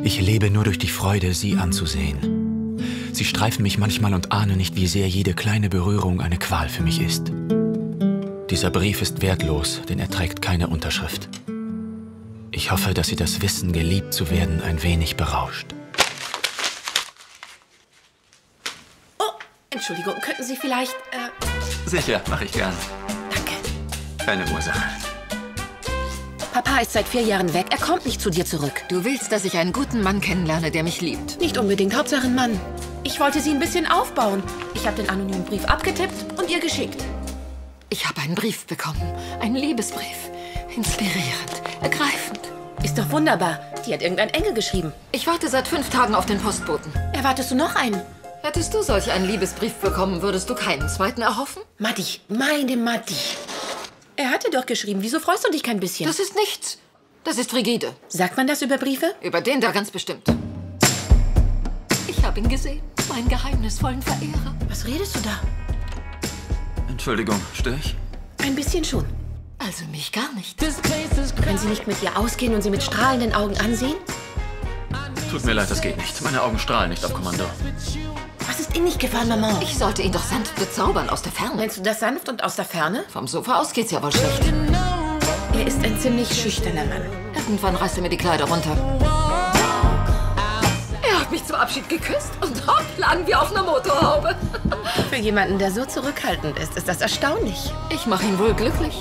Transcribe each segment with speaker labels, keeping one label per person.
Speaker 1: Ich lebe nur durch die Freude, sie anzusehen. Sie streifen mich manchmal und ahne nicht, wie sehr jede kleine Berührung eine Qual für mich ist. Dieser Brief ist wertlos, denn er trägt keine Unterschrift. Ich hoffe, dass Sie das Wissen, geliebt zu werden, ein wenig berauscht.
Speaker 2: Oh, Entschuldigung, könnten Sie vielleicht,
Speaker 1: Sicher, mache ich gern.
Speaker 2: Danke.
Speaker 1: Keine Ursache.
Speaker 2: Papa ist seit 4 Jahren weg. Er kommt nicht zu dir zurück.
Speaker 3: Du willst, dass ich einen guten Mann kennenlerne, der mich liebt.
Speaker 2: Nicht unbedingt, Hauptsache ein Mann. Ich wollte Sie ein bisschen aufbauen. Ich habe den anonymen Brief abgetippt und ihr geschickt.
Speaker 3: Ich habe einen Brief bekommen. Einen Liebesbrief. Inspirierend. Ergreifend.
Speaker 2: Ist doch wunderbar. Die hat irgendein Engel geschrieben.
Speaker 3: Ich warte seit 5 Tagen auf den Postboten.
Speaker 2: Erwartest du noch einen?
Speaker 3: Hättest du solch einen Liebesbrief bekommen, würdest du keinen zweiten erhoffen?
Speaker 2: Matti, meine Matti. Er hatte doch geschrieben. Wieso freust du dich kein bisschen?
Speaker 3: Das ist nichts. Das ist rigide.
Speaker 2: Sagt man das über Briefe?
Speaker 3: Über den da ganz bestimmt. Ich habe ihn gesehen. Meinen geheimnisvollen Verehrer.
Speaker 2: Was redest du da?
Speaker 1: Entschuldigung, störe ich?
Speaker 2: Ein bisschen schon.
Speaker 3: Also mich gar nicht.
Speaker 2: Können Sie nicht mit ihr ausgehen und sie mit strahlenden Augen ansehen?
Speaker 1: Tut mir leid, das geht nicht. Meine Augen strahlen nicht auf Kommando.
Speaker 2: Was ist Ihnen nicht gefallen, Maman?
Speaker 3: Ich sollte ihn doch sanft bezaubern aus der Ferne.
Speaker 2: Meinst du das sanft und aus der Ferne?
Speaker 3: Vom Sofa aus geht's ja wohl schlecht.
Speaker 2: Er ist ein ziemlich schüchterner Mann.
Speaker 3: Irgendwann reißt er mir die Kleider runter. Er hat mich zum Abschied geküsst und hopp, lagen wir auf einer Motorhaube.
Speaker 2: Für jemanden, der so zurückhaltend ist, ist das erstaunlich.
Speaker 3: Ich mache ihn wohl glücklich.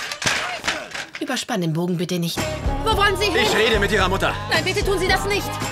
Speaker 2: Überspann den Bogen bitte nicht. Wo wollen Sie hin?
Speaker 1: Ich rede mit Ihrer Mutter.
Speaker 2: Nein, bitte tun Sie das nicht.